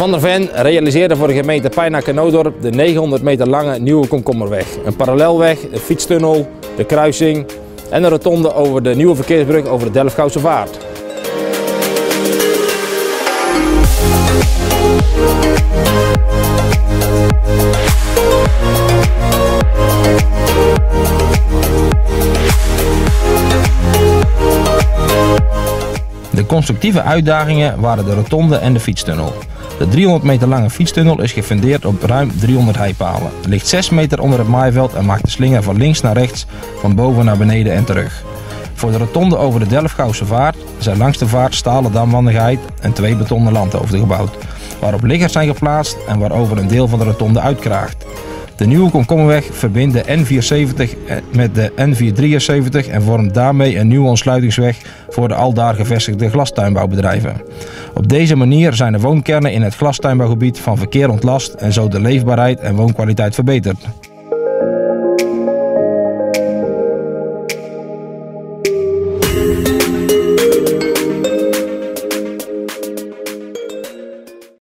Van der Ven realiseerde voor de gemeente Pijnacker-Nootdorp de 900 meter lange nieuwe komkommerweg. Een parallelweg, een fietstunnel, de kruising en een rotonde over de nieuwe verkeersbrug over de Delfgauwse Vaart. De constructieve uitdagingen waren de rotonde en de fietstunnel. De 300 meter lange fietstunnel is gefundeerd op ruim 300 heipalen, ligt 6 meter onder het maaiveld en maakt de slinger van links naar rechts, van boven naar beneden en terug. Voor de rotonde over de Delfgauwse Vaart zijn langs de vaart stalen damwandigheid en 2 betonnen landhoofden gebouwd, waarop liggers zijn geplaatst en waarover een deel van de rotonde uitkraagt. De nieuwe komkommerweg verbindt de N470 met de N473 en vormt daarmee een nieuwe ontsluitingsweg voor de aldaar gevestigde glastuinbouwbedrijven. Op deze manier zijn de woonkernen in het glastuinbouwgebied van verkeer ontlast en zo de leefbaarheid en woonkwaliteit verbeterd.